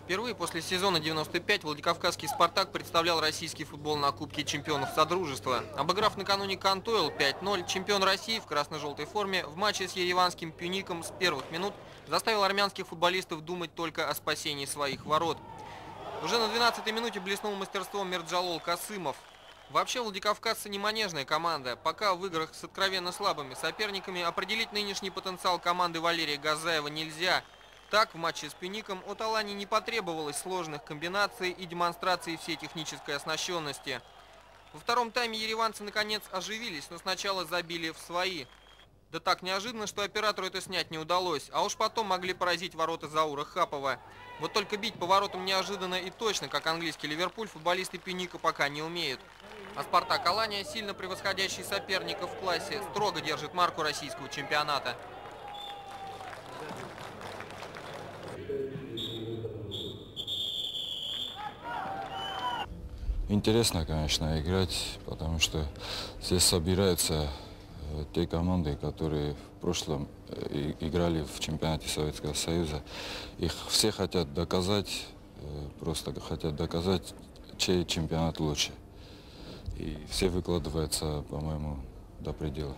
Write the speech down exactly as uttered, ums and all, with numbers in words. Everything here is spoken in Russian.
Впервые после сезона девяносто пять владикавказский «Спартак» представлял российский футбол на Кубке чемпионов Содружества. Обыграв накануне Кантойл пять ноль, чемпион России в красно-желтой форме в матче с ереванским Пюником с первых минут заставил армянских футболистов думать только о спасении своих ворот. Уже на двенадцатой минуте блеснул мастерством Мерджалол Касымов. Вообще владикавказцы не манежная команда. Пока в играх с откровенно слабыми соперниками определить нынешний потенциал команды Валерия Газаева нельзя. Так, в матче с Pyunikом от Алании не потребовалось сложных комбинаций и демонстрации всей технической оснащенности. Во втором тайме ереванцы наконец оживились, но сначала забили в свои. Да так неожиданно, что оператору это снять не удалось, а уж потом могли поразить ворота Заура Хапова. Вот только бить по воротам неожиданно и точно, как английский Ливерпуль, футболисты Pyunика пока не умеют. А Спартак Алания, сильно превосходящий соперников в классе, строго держит марку российского чемпионата. Интересно, конечно, играть, потому что здесь собираются те команды, которые в прошлом играли в чемпионате Советского Союза. Их все хотят доказать, просто хотят доказать, чей чемпионат лучше. И все выкладываются, по-моему, до предела.